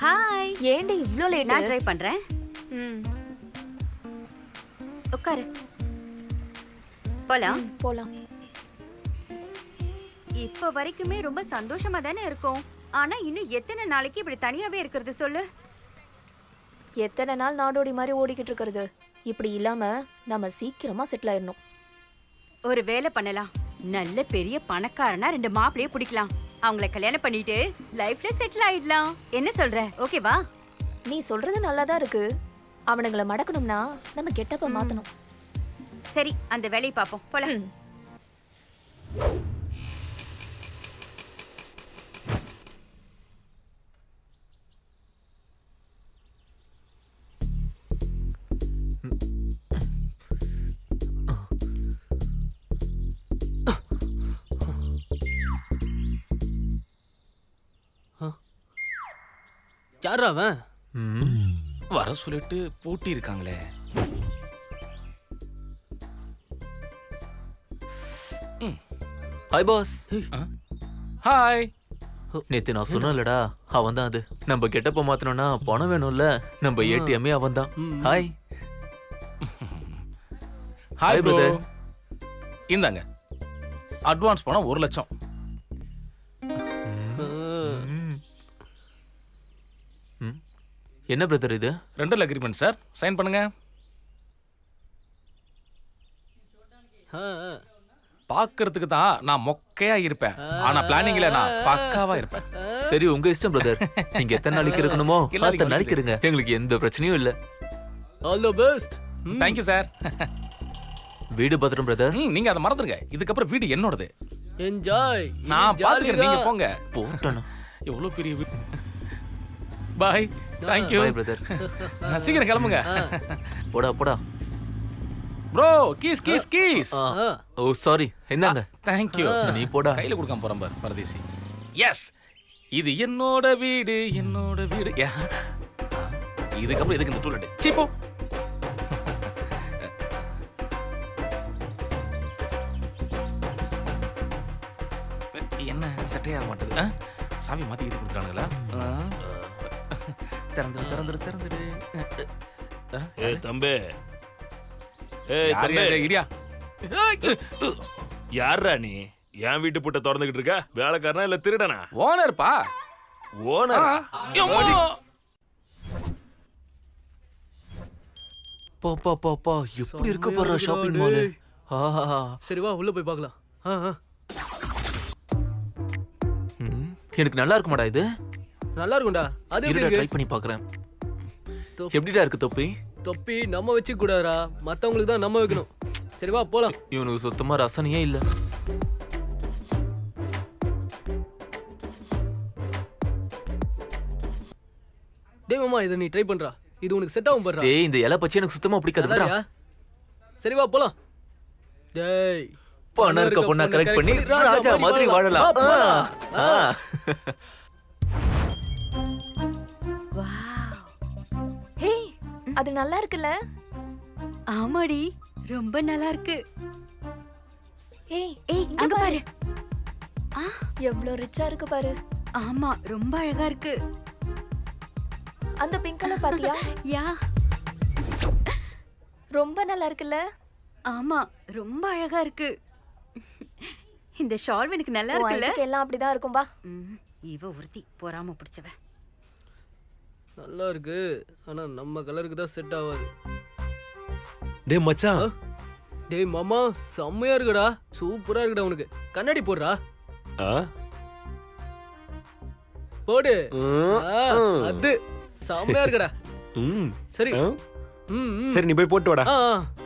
Hi. ஏண்டி இவ்ளோ late? நான் ட்ரை பண்றேன். உட்காரு. போலாம். போலாம். இப்ப வரைக்குமே ரொம்ப சந்தோஷமா தானே இருக்கும். ஆனா இன்னும் எத்தனை நாளைக்கு இப்படி தனியாவே இருக்கிறது சொல்லு? எத்தனை நாள் நாடோடி மாதிரி ஓடிக்கிட்டு இருக்கிறது? இப்படி இல்லாம நம்ம சீக்கிரமா செட்டில் ஆயிடணும். ஒரு வேலை பண்ணலாம். நல்ல பெரிய பணக்காரனா 2 மாப்பிளைய பிடிக்கலாம். அவங்கள கல்யாணம் பண்ணிட்டு லைஃப்ல செட்டில் ஆயிடலாம். என்ன சொல்ற? ஓகேவா? நீ சொல்றது நல்லாதான் இருக்கு. அவனுங்களை மடக்கணும்னா நம்ம கெட்டப்ப மாத்தணும். சரி, அந்த வேலையை பாப்போம். போலாம். யாரா அவன்? வர சொல்லிட்டு பூட்டி இருக்காங்களே. Hi boss. ஹாய். நேத்து நான் சொன்னலடா, அவன் தான் அது. நம்ம கெட்டப்ப மாத்தணும்னா பணம் வேணும்ல, நம்ம ஏடிஎம்மே அவன் தான். ஹாய். Hi bro. இந்தாங்க அட்வான்ஸ் பணம் 1 லட்சம். என்ன பிரதர் இது? ரெண்டல் அக்ரிமெண்ட் சார், சைன் பண்ணுங்க. பாக்குறதுக்கு தான் நான் மொக்கையா இருப்பேன், ஆனா பிளானிங்ல நான் பக்காவா இருப்பேன். சரி, உங்க இஷ்டம் பிரதர். நீங்க எத்தனை நாளைக்கு இருக்கணுமோ அத்தனை நாளைக்கு இருங்க, எங்களுக்கு எந்த பிரச்சனையும் இல்ல. All the best. Thank you sir. வீடு பத்திரம் பிரதர். நீங்க அத மறந்துருங்க. இதுக்கு வீடு என்னோடது. என்ஜாய். நான் பாத்துக்கிறேன், நீங்க போங்க. போட்டணும். எவ்வளவு பெரிய வீடு. Bye. Thank you. Bye brother. சீக்கிரம் கிளம்புங்க. போடா போடா. Bro, keys keys keys. Oh sorry, என்னங்க. Thank you. நீ போடா. கையில கொடுக்காம போறேன் பார் பரதேசி. எஸ், இது என்னோட வீடு, என்னோட வீடு. இதுக்கு அப்புறம் எதுக்கு இந்த டூலெட்? சீப்போ. என்ன செட்டே ஆக மாட்டேது. சாவி மாத்தி இது கொடுத்துறானுங்களா? திறந்துரு திறந்துரு திறந்துரு. ஏய் தம்பி, ஏய் தம்பி, இரியா. யாரா நீ? என் வீட்டு பூட்டை திறந்துகிட்டு இருக்க? வேலைக்காரனா இல்ல திருடனா? ஓனர்ப்பா. ஓனர்? பாப்பா பாப்பா, எப்படி இருக்க போற ஷாப்பிங் மால்? சரி வா உள்ள போய் பார்க்கலாம். எனக்கு நல்லா இருக்குமாடா இது? நல்லா இருக்கும்டா. அது எப்படி ட்ரை பண்ணி பார்க்கறேன். எப்படிடா இருக்கு தொப்பி? தொப்பி நம்ம வச்சு கூடாதா, மத்தவங்களுக்கு தான் நம்ம வைக்கணும். சரி வா போலாம். இவனுக்கு சுத்தமா ரசனையே இல்ல. டேய் மாமா, இத நீ ட்ரை பண்றா. இது உனக்கு செட் ஆகும் பாருடா. டேய், இந்த இலை பச்சை எனக்கு சுத்தமா பிடிக்காதுடா. சரி வா போலாம். டேய், பணம் இருக்க பொண்ணா கரெக்ட் பண்ணி ராஜா மாதிரி வாழலாம். ஹே, அது நல்லா இருக்குல்ல? ஆமாடி, ரொம்ப நல்லா இருக்கு. ஏய் ஏய், அங்க பாரு. எவ்வளவு ரிச்சா இருக்கு பாரு. ஆமா, ரொம்ப அழகா இருக்கு. அந்த பிங்க் கலர் பாத்தியா? யா, ரொம்ப நல்லா இருக்குல்ல? ஆமா, ரொம்ப அழகா இருக்கு. இந்த ஷால் எனக்கு நல்லா இருக்குல்ல? எல்லாம் அப்படிதான் இருக்கும் பா. இவ ஒருத்தி பொறாம பிடிச்சவ. நல்லா இருக்கு, ஆனா நம்ம கலருக்கு தான் செட் ஆகாது. டேய் மச்சான். டேய் மாமா, செம்மையா இருக்குடா. சூப்பரா இருக்குடா. உனக்கு கண்ணாடி போடுறா. போடு. அது செம்மையா இருக்குடா. சரி சரி, நீ போய் போட்டு வாடா.